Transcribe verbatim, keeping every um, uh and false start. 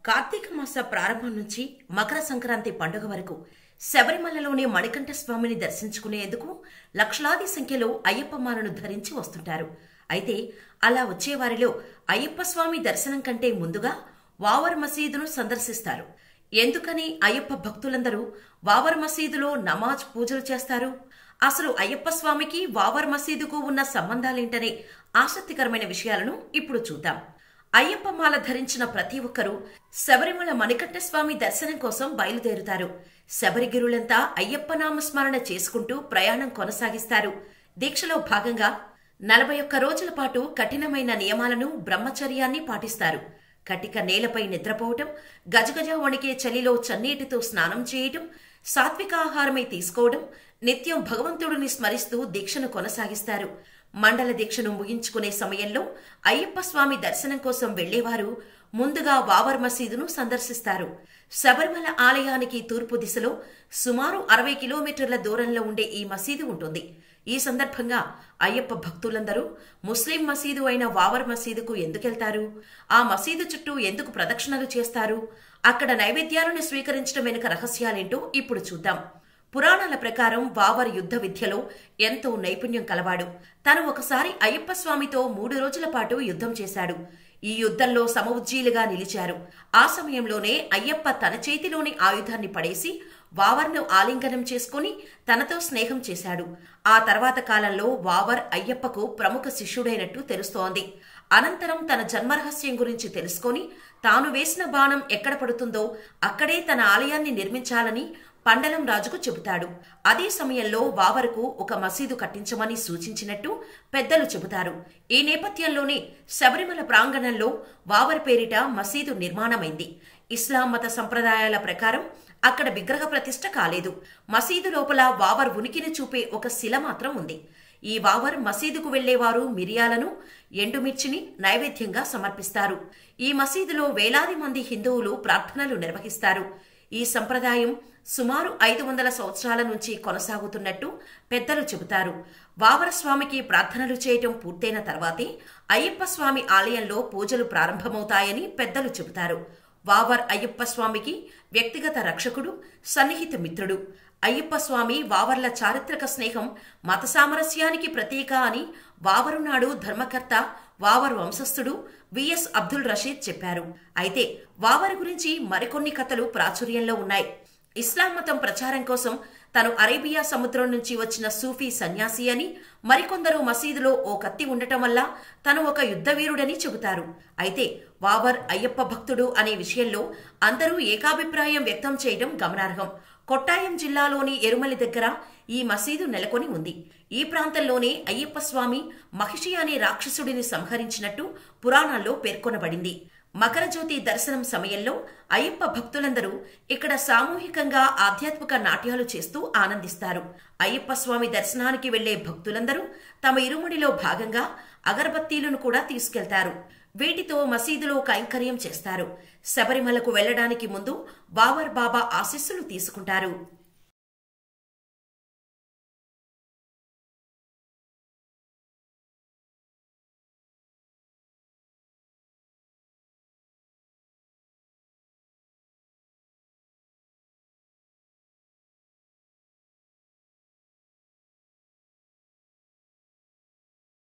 కార్తీక మాస ప్రారంభం నుంచి మకర సంక్రాంతి పండుగ వరకు శబరిమలలోని మణికంఠ స్వామిని దర్శించుకునేందుకు లక్షలాది సంఖ్యలో అయ్యప్పమాలను ధరించి వస్తుంటారు. అయితే అలా వచ్చేవారిలో అయ్యప్ప స్వామి దర్శనం కంటే ముందుగా వావర్ మసీదును సందర్శిస్తారు. ఎందుకని అయ్యప్ప భక్తులందరూ వావర్ మసీదులో నమాజ్ పూజలు చేస్తారు? అసలు అయ్యప్ప స్వామికి వావర్ మసీదుకు ఉన్న సంబంధాలేంటనే ఆసక్తికరమైన విషయాలను ఇప్పుడు చూద్దాం. అయ్యప్ప మాల ధరించిన ప్రతి ఒక్కరూ శబరిమల మణికంఠ స్వామి దర్శనం కోసం బయలుదేరుతారు. శబరిగిరులంతా అయ్యప్ప నామస్మరణ చేసుకుంటూ ప్రయాణం కొనసాగిస్తారు. దీక్షలో భాగంగా నలభై ఒక్క రోజుల పాటు కఠినమైన నియమాలను, బ్రహ్మచర్యాన్ని పాటిస్తారు. కటిక నేలపై నిద్రపోవటం, గజగజ వణికే చలిలో చన్నీటితో స్నానం చేయటం, సాత్వికాహారమే తీసుకోవడం, నిత్యం భగవంతుడిని స్మరిస్తూ దీక్షను కొనసాగిస్తారు. మండల దీక్షను ముగించుకునే సమయంలో అయ్యప్ప స్వామి దర్శనం కోసం వెళ్లేవారు ముందుగా వావర్ మసీదును సందర్శిస్తారు. శబరిమల ఆలయానికి తూర్పు దిశలో సుమారు అరవై కిలోమీటర్ల దూరంలో ఉండే ఈ మసీదు ఉంటుంది. ఈ సందర్భంగా అయ్యప్ప భక్తులందరూ ముస్లిం మసీదు అయిన వావర్ మసీదుకు ఎందుకెళ్తారు? ఆ మసీదు చుట్టూ ఎందుకు ప్రదక్షిణలు చేస్తారు? అక్కడ నైవేద్యాలను స్వీకరించడం వెనుక రహస్యాలేంటో ఇప్పుడు చూద్దాం. పురాణాల ప్రకారం వావర్ యుద్ధ విద్యలో ఎంతో నైపుణ్యం కలవాడు. తను ఒకసారి అయ్యప్ప స్వామితో మూడు రోజుల పాటు యుద్ధం చేశాడు. ఈ యుద్ధంలో సమఉజ్జీలుగా నిలిచారు. ఆ సమయంలోనే అయ్యప్ప తన చేతిలోని ఆయుధాన్ని పడేసి వావర్ను ఆలింగనం చేసుకుని తనతో స్నేహం చేశాడు. ఆ తర్వాత కాలంలో వావర్ అయ్యప్పకు ప్రముఖ శిష్యుడైనట్టు తెలుస్తోంది. అనంతరం తన జన్మరహస్యం గురించి తెలుసుకొని తాను వేసిన బాణం ఎక్కడ పడుతుందో అక్కడే తన ఆలయాన్ని నిర్మించాలని పండలం రాజుకు చెబుతాడు. అదే సమయంలో వావరుకు ఒక మసీదు కట్టించమని సూచించినట్టు పెద్దలు చెబుతారు. ఈ నేపథ్యంలోనే శబరిమల ప్రాంగణంలో వావర్ పేరిట మసీదు నిర్మాణమైంది. ఇస్లాం మత సంప్రదాయాల ప్రకారం అక్కడ విగ్రహ ప్రతిష్ఠ కాలేదు. మసీదు లోపల వావర్ ఉనికిని చూపే ఒక శిల మాత్రం ఉంది. ఈ వావర్ మసీదుకు వెళ్లేవారు మిరియాలను, ఎండుమిర్చిని నైవేద్యంగా సమర్పిస్తారు. ఈ మసీదులో వేలాది మంది హిందువులు ప్రార్థనలు నిర్వహిస్తారు. ఈ సంప్రదాయం సుమారు ఐదు వందల సంవత్సరాల నుంచి కొనసాగుతున్నట్టు పెద్దలు చెబుతారు. వావర స్వామికి ప్రార్థనలు చేయటం పూర్తయిన తర్వాతే అయ్యప్ప స్వామి ఆలయంలో పూజలు ప్రారంభమవుతాయని పెద్దలు చెబుతారు. వావర్ అయ్యప్ప స్వామికి వ్యక్తిగత రక్షకుడు, సన్నిహిత మిత్రుడు. అయ్యప్ప స్వామి వావర్ల చారిత్రక స్నేహం మత సామరస్యానికి ప్రతీక అని వావరు నాడు ధర్మకర్త, వావర్ వంశస్థుడు విఎస్ అబ్దుల్ రషీద్ చెప్పారు. అయితే వావర్ గురించి మరికొన్ని కథలు ప్రాచుర్యంలో ఉన్నాయి. ఇస్లాం మతం ప్రచారం కోసం తను అరేబియా సముద్రం నుంచి వచ్చిన సూఫీ సన్యాసి అని, మరికొందరు మసీదులో ఓ కత్తి ఉండటం వల్ల తను ఒక యుద్ధవీరుడని చెబుతారు. అయితే వావర్ అయ్యప్ప భక్తుడు అనే విషయంలో అందరూ ఏకాభిప్రాయం వ్యక్తం చేయడం గమనార్హం. కొట్టాయం జిల్లాలోని ఎరుమలి దగ్గర ఈ మసీదు నెలకొని ఉంది. ఈ ప్రాంతంలోనే అయ్యప్ప స్వామి మహిషి అనే రాక్షసుడిని సంహరించినట్టు పురాణాల్లో పేర్కొనబడింది. మకరజ్యోతి దర్శనం సమయంలో అయ్యప్ప భక్తులందరూ ఇక్కడ సామూహికంగా ఆధ్యాత్మిక నాట్యాలు చేస్తూ ఆనందిస్తారు. అయ్యప్ప స్వామి దర్శనానికి వెళ్లే భక్తులందరూ తమ ఇరుముడిలో భాగంగా అగరబత్తీలను కూడా తీసుకెళ్తారు. వీటితో మసీదులో కైంకర్యం చేస్తారు. శబరిమలకు వెళ్లడానికి ముందు వావర్ బాబా ఆశీస్సులు తీసుకుంటారు.